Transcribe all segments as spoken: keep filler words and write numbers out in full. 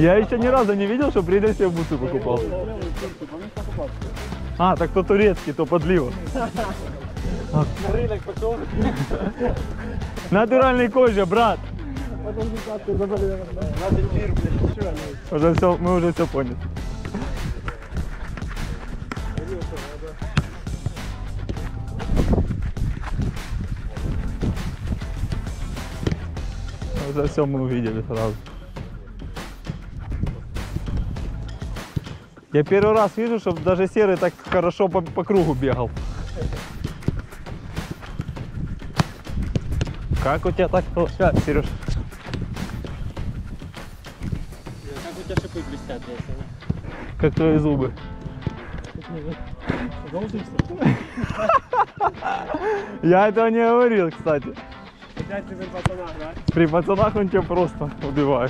Я еще ни разу не видел, что Придель себе бусы покупал. А, так то турецкий, то подлива. Рынок пошел. Натуральный кожа, брат. Уже все, мы уже все поняли. Уже все мы увидели сразу. Я первый раз вижу, чтобы даже серый так хорошо по, по кругу бегал. Как у тебя так получается, Сереж? Как у тебя шипы блестят, если Как твои зубы. Я этого не говорил, кстати. опять ты при пацанах, да? При пацанах он тебя просто убивает.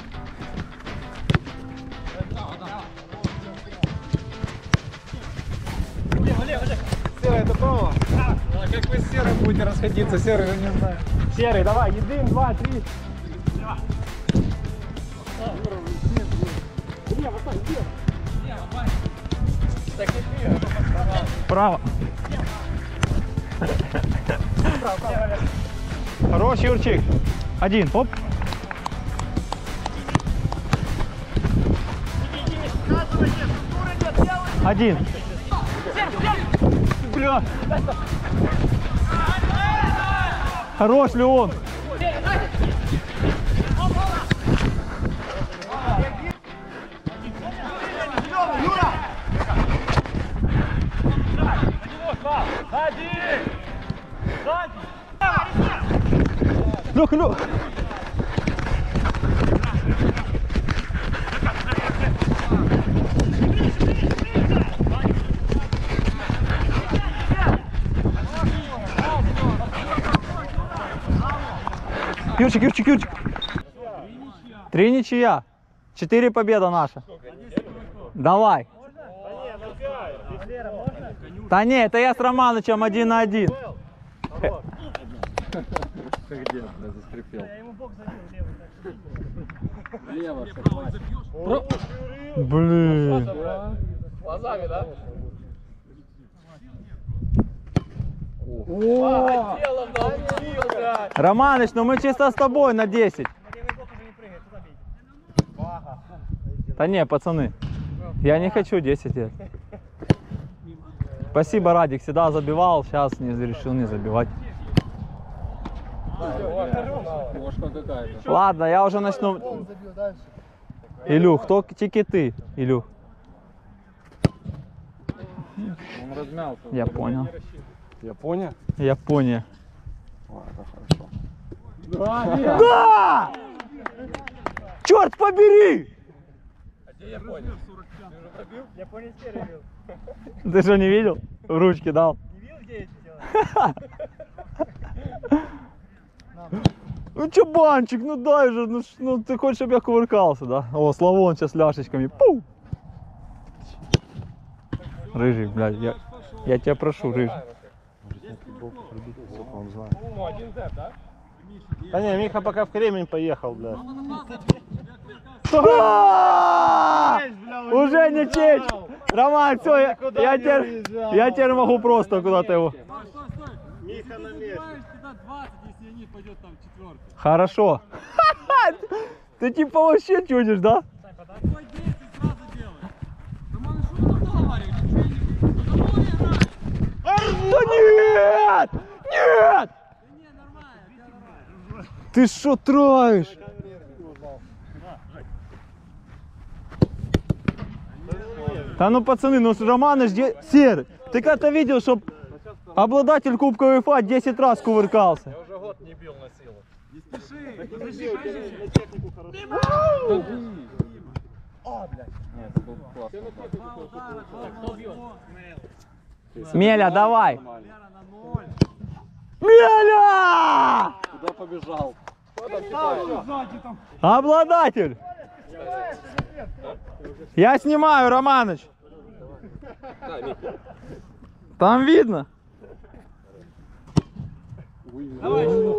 Серый, это право? А, как вы с Серым будете расходиться? Серый, я не знаю. Серый, давай, едим, два, три. Право. Хорош, Юрчик. Один, оп. Один. Бля. Хорош, Леон. Лех, Лех. Юрчик, Юрчик, Юрчик. Три ничья. Четыре победа наша. Давай. Да не, это я с Романычем один на один. Как дед, да, заскрипел. Я ему бок забил левый. Лево, Блин. глазами, да? О! Романыч, ну мы чисто с тобой на десять. Да не, пацаны, я не хочу десять лет. Спасибо, Радик, всегда забивал, сейчас не решил не забивать. Ладно, я уже начну. Илюх, кто тики ты, Илюх? Он размялся. Я понял. Япония? Япония. Ладно, хорошо. Да! Да! Черт побери! А где Япония? Ты уже пробил? Япония серый бил. Ты что, не видел? В ручки дал. Не видел, где эти делают? Ну чабанчик, ну дай же, ну, ну ты хочешь, чтобы я кувыркался, да? О, Славон сейчас ляшечками. Пу! Рыжий, блядь, я, я тебя прошу, рыжий. Ну, один зет, да? Да не, Миха пока в Кремень поехал, бля. Да! Уже не честь! Роман, все, я, я, теперь, я теперь могу просто куда-то его. Миха на месте. Если не пойдет там четвертый. Хорошо. Ты типа вообще чудишь, да? Какой десять сразу делай. Роман, что вы там договаривались? Да нет! Нет! Не, нормально. Ты что троишь? Да ну пацаны, ну Романыч, де... Серый, ты когда-то видел, чтоб обладатель Кубка УЕФА десять раз кувыркался? Я уже год не бил на силу. Не спеши. На технику хорошо. О, блядь. Нет, это был классно. Кто бьет? Меля, давай! Меля! Куда побежал? Обладатель! Я снимаю, Романыч. Там видно. Давай.